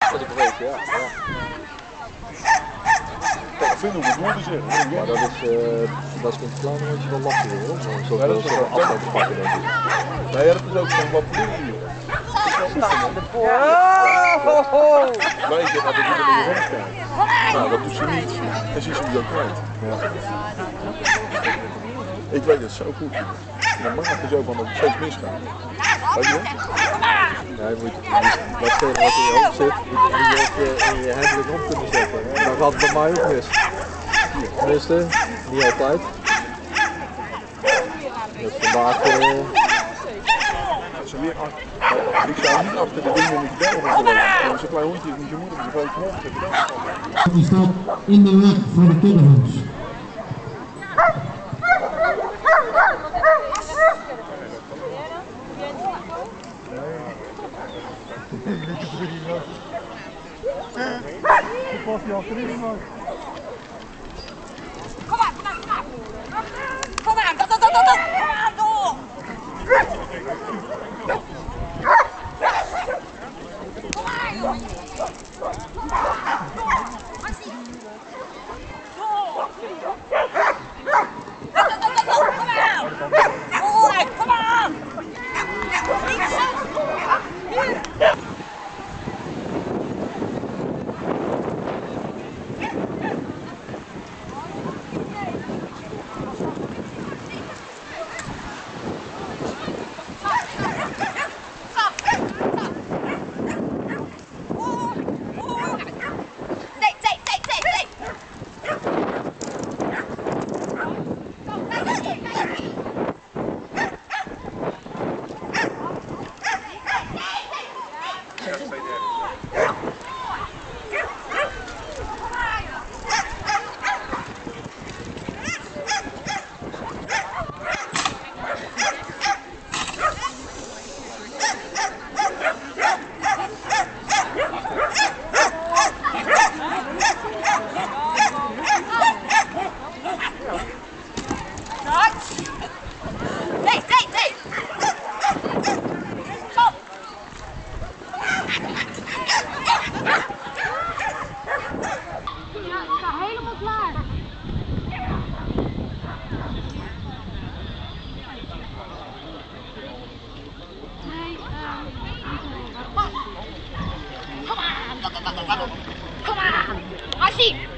Dat is bewegen, ja. Ik vind het goed te zeggen. Maar dat is met een klein beetje wel lastig hoor. Zoals afstand te pakken denk ik. Nee, dat is ook van wat politie. Weet je, dat ik niet in de rond krijg. Nou, dat doet ze niet. En ze is hem ook kwijt. Ja. Ik weet het zo goed. Dan mag het dus ook, want het steeds misgaan. Weet je dat? Nee, je moet datgene wat in je hoofd zit, moet je in je handelijk om kunnen zetten. Dan gaat het bij mij ook mis. Tenminste, niet altijd. Dus vandaag... Ik zou niet achter de dingen met je belgen willen. Zo'n klein hondje is niet je moeder, maar zo'n groot hond. Die staat in de weg voor de kinderhonds. Pas je achterin maar. Kom aan, door! Kom maar, jongen! Kom aan! Come on! I see!